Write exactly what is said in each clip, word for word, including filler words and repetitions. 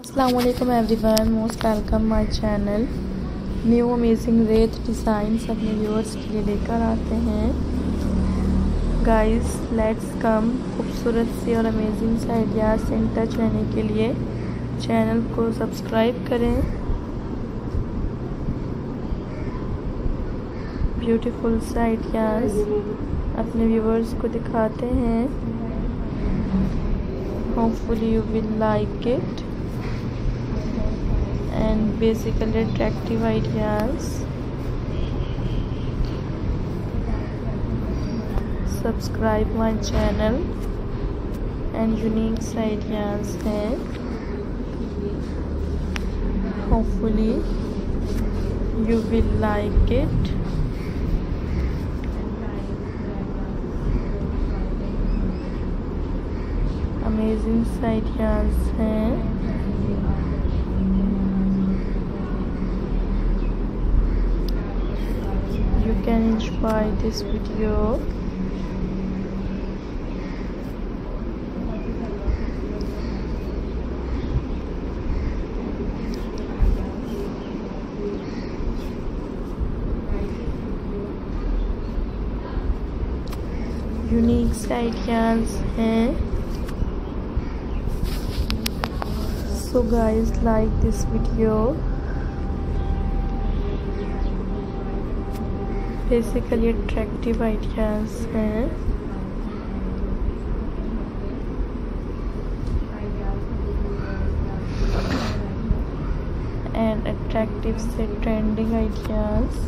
Assalamualaikum everyone, most welcome my channel। New amazing रेथ designs अपने viewers के लिए लेकर आते हैं। गाइस लेट्स कम खूबसूरत सी और अमेजिंग से आइडियाज़ से इन टच रहने के लिए चैनल को सब्सक्राइब करें। ब्यूटीफुल से आइडियाज़ अपने व्यूअर्स को दिखाते हैं। Hopefully you will like it and basically attractive ideas। Subscribe my channel and unique ideas हैं। Hopefully you will like it। Amazing ideas हैं। You can enjoy this video। Unique ideas हैं। So guys, like this video। Basically attractive ideas हैं। And attractive से trending ideas.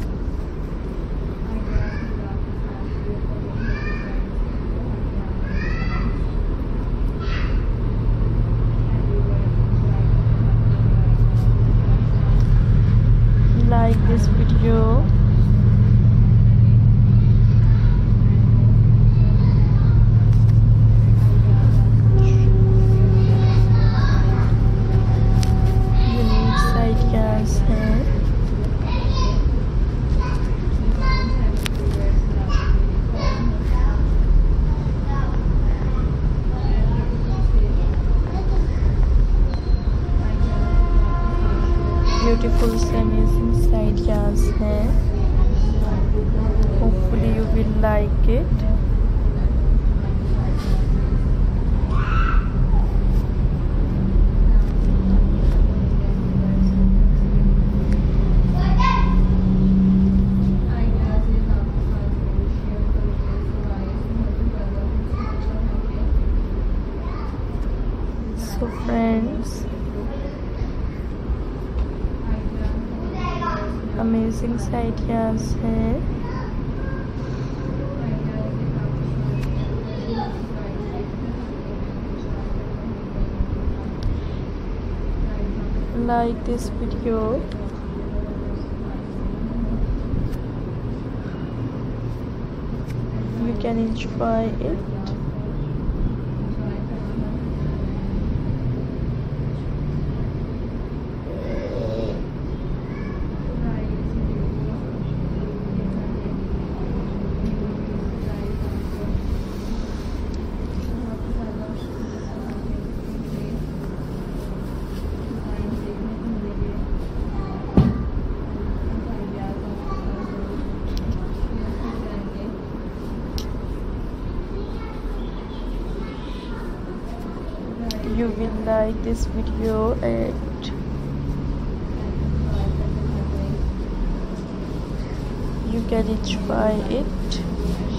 Like this video. Beautiful से amazing ideas हैं। Hopefully you will like it. So friends, amazing ideas हैं। Like this video. You can enjoy it। You will like this video and you can enjoy it।